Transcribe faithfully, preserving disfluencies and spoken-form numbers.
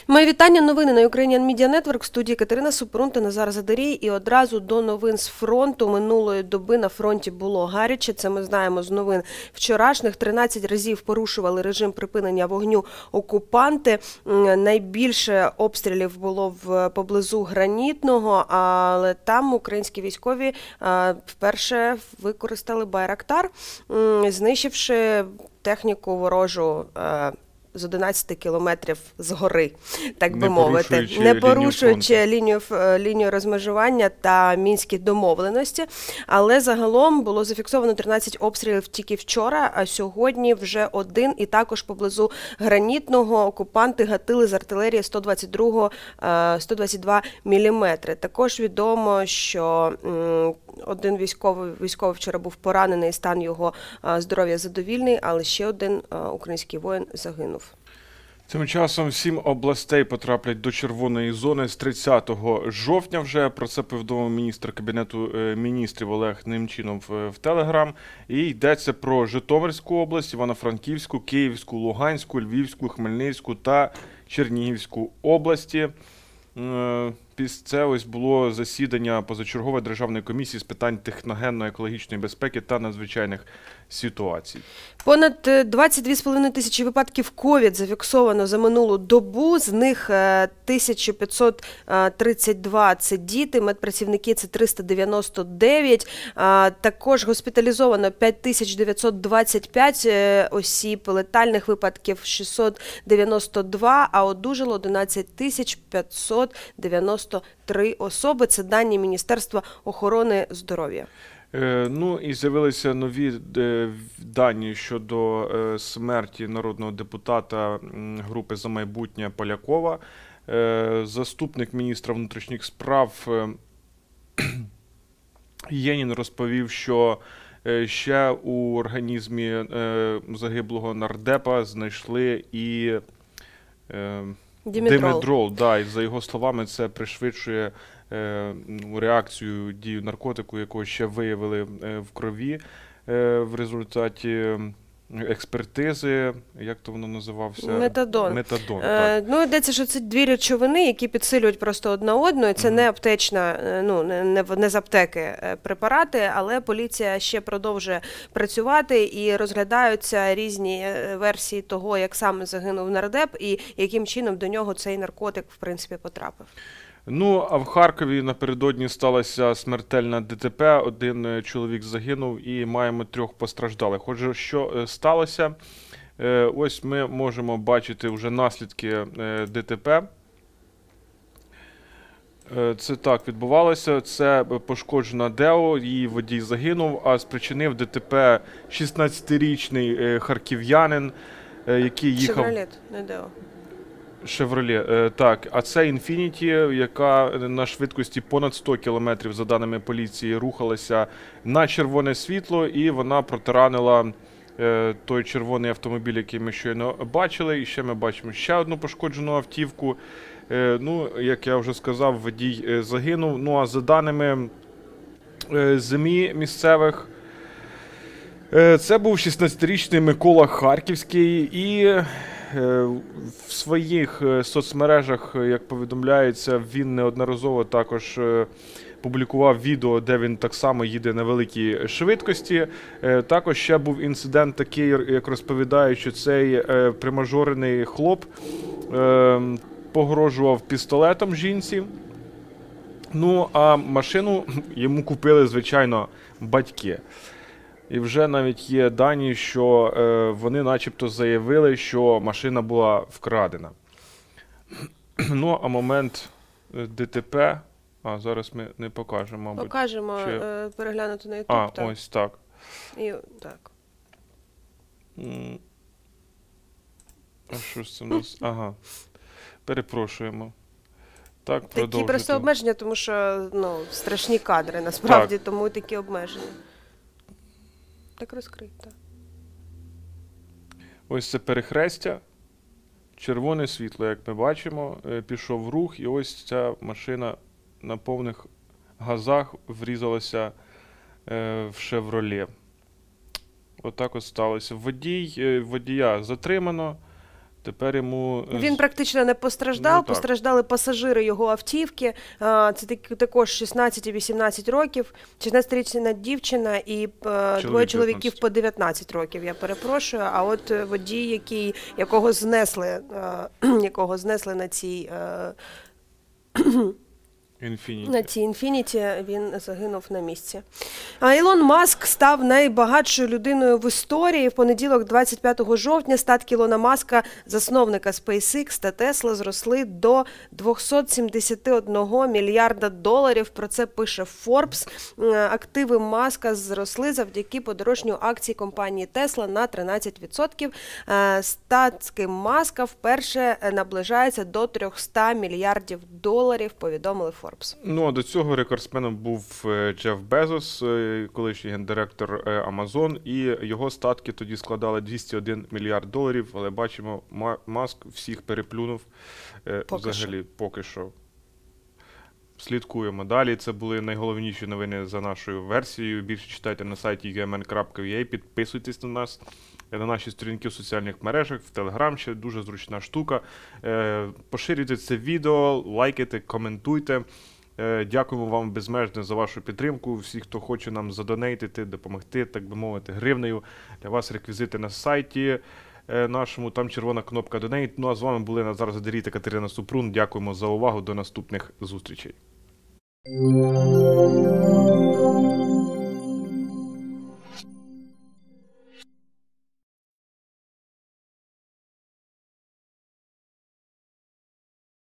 Мої вітання. Новини на Ukrainian Media Network. В студії Катерина Супрун та Назар Задарій. І одразу до новин з фронту. Минулої доби на фронті було гаряче. Це ми знаємо з новин вчорашніх. тринадцять разів порушували режим припинення вогню окупанти. Найбільше обстрілів було в поблизу Гранітного, але там українські військові вперше використали Байрактар, знищивши техніку ворожу з одинадцяти кілометрів згори, так би мовити, не порушуючи лінію, лінію розмежування та мінські домовленості. Але загалом було зафіксовано тринадцять обстрілів тільки вчора, а сьогодні вже один. І також поблизу Гранітного окупанти гатили з артилерії сто двадцять два міліметри. Також відомо, що один військовий, військовий вчора був поранений, стан його здоров'я задовільний, але ще один український воїн загинув. Тим часом сім областей потраплять до червоної зони з тридцятого жовтня вже. Про це повідомив міністр Кабінету міністрів Олег Немчінов в Телеграм. І йдеться про Житомирську область, Івано-Франківську, Київську, Луганську, Львівську, Хмельницьку та Чернігівську області. Після це ось було засідання позачергової державної комісії з питань техногенно-екологічної безпеки та надзвичайних ситуацій. Понад двадцять дві з половиною тисячі випадків ковід зафіксовано за минулу добу, з них тисяча п'ятсот тридцять два – це діти, медпрацівники – це триста дев'яносто дев'ять, також госпіталізовано п'ять тисяч дев'ятсот двадцять п'ять осіб, летальних випадків шістсот дев'яносто два, а одужало одинадцять тисяч п'ятсот дев'яносто три особи. Це дані Міністерства охорони здоров'я. Ну і з'явилися нові дані щодо смерті народного депутата групи «За майбутнє» Полякова. Заступник міністра внутрішніх справ Єнін розповів, що ще у організмі загиблого нардепа знайшли і Димедрол. Димедрол, да, і за його словами, це пришвидшує е, реакцію дію наркотику, якого ще виявили е, в крові е, в результаті експертизи, як то воно називався? Метадон. Метадон, е, так. Ну, йдеться, що це дві речовини, які підсилюють просто одна одну, і це mm-hmm. не аптечна, ну, не, не з аптеки препарати, але поліція ще продовжує працювати і розглядаються різні версії того, як саме загинув нардеп і яким чином до нього цей наркотик, в принципі, потрапив. Ну, а в Харкові напередодні сталася смертельна ДТП, один чоловік загинув і маємо трьох постраждалих. Отже, що сталося? Ось ми можемо бачити вже наслідки ДТП. Це так відбувалося, це пошкоджена Део, її водій загинув, а спричинив ДТП шістнадцятирічний харків'янин, який їхав... Шевролет, не Део. Шевроле, так. А це Інфініті, яка на швидкості понад сто кілометрів, за даними поліції, рухалася на червоне світло, і вона протаранила той червоний автомобіль, який ми щойно бачили. І ще ми бачимо ще одну пошкоджену автівку. Ну, як я вже сказав, водій загинув. Ну, а за даними ЗМІ місцевих, це був шістнадцятирічний Микола Харківський, і в своїх соцмережах, як повідомляється, він неодноразово також публікував відео, де він так само їде на великій швидкості. Також ще був інцидент такий, як розповідають, що цей примажорений хлоп погрожував пістолетом жінці. Ну, а машину йому купили, звичайно, батьки. І вже навіть є дані, що е, вони начебто заявили, що машина була вкрадена. Ну, а момент ДТП, а зараз ми не покажемо, мабуть. Покажемо, Чи... е, переглянути на YouTube. А, так. ось так. І, так. А що ж це у нас? Ага. Перепрошуємо. Так, такі продовжуйте. просто обмеження, тому що, ну, страшні кадри, насправді, так. Тому такі обмеження. Так розкрить, так. Ось це перехрестя, червоне світло, як ми бачимо, пішов рух, і ось ця машина на повних газах врізалася в «Шевроле». Отак от сталося. Водій, водія затримано, Тепер йому... е, Він з- практично не постраждав, Ну, так. постраждали пасажири його автівки. А, Це так- також шістнадцять і вісімнадцять років, шістнадцятирічна дівчина і е, двоє чоловіків дев'ятнадцять. по дев'ятнадцять років, я перепрошую. А от е, водій, який, якого знесли, е, якого знесли на цій е, Infiniti. На цій інфініті, він загинув на місці. А Ілон Маск став найбагатшою людиною в історії. В понеділок, двадцять п'ятого жовтня, статки Ілона Маска, засновника SpaceX та Tesla, зросли до двісті сімдесят один мільярда доларів. Про це пише Forbes. Е, Активи Маска зросли завдяки подорожню акцій компанії Tesla на тринадцять відсотків. Е, Статки Маска вперше наближаються до триста мільярдів доларів, повідомили Forbes. Ну, а до цього рекордсменом був е, Джеф Безос, е, колишній гендиректор е, Amazon, і його статки тоді складали двісті один мільярд доларів, але бачимо, Ма- Маск всіх переплюнув е, Поки взагалі поки що. Слідкуємо далі. Це були найголовніші новини за нашою версією. Більше читайте на сайті ю ем ен крапка ю а, підписуйтесь на нас, е, на наші сторінки в соціальних мережах, в Телеграм ще дуже зручна штука. Е, Поширюйте це відео, лайкайте, коментуйте. Е, Дякуємо вам безмежно за вашу підтримку. Всі, хто хоче нам задонейтити, допомогти, так би мовити, гривнею. Для вас реквізити на сайті е, нашому, там червона кнопка Donate. Ну а з вами були Назар Задарій та Катерина Супрун. Дякуємо за увагу. До наступних зустрічей.